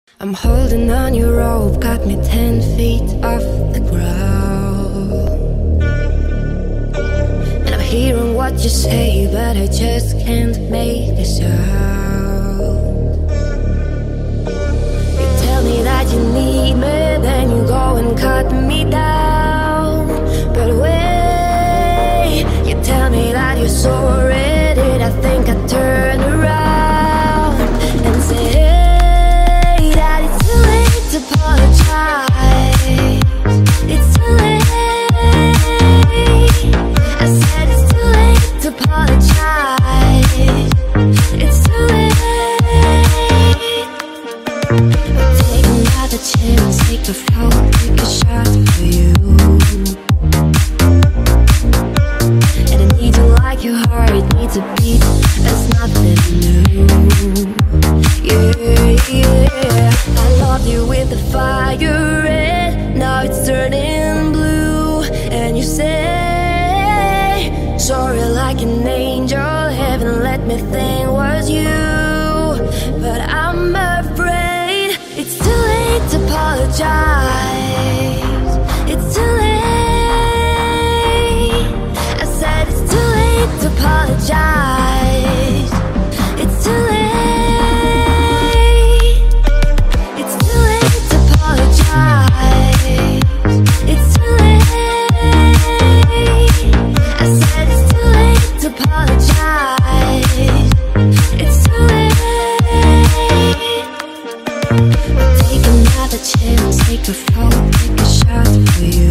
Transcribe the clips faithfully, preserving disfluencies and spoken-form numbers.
I'm holding on your rope, got me ten feet off the ground. And I'm hearing what you say, but I just can't make a sound. You tell me that you need me, then you go and cut me down. But wait, you tell me that you're sorry, did I think I'd turn around and say apologize? It's too late. I said it's too late to apologize. It's too late. But take another chance, take a float, take a shot for you. And I need you like your heart needs a beat. That's nothing new. Yeah, yeah. I loved you with the fire red, now it's turning blue. And you say sorry like an angel, heaven let me think was you. But I'm afraid it's too late to apologize. It's too late. I said it's too late to apologize. It's too late. Chance, take a float, take a shot for you.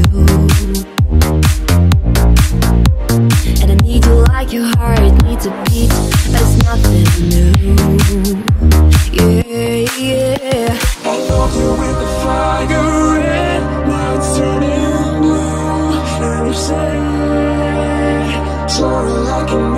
And I need you like your heart needs a beat. That's nothing new. Yeah, yeah. I love you with the fire red, now it's turning blue. And you say sorry like an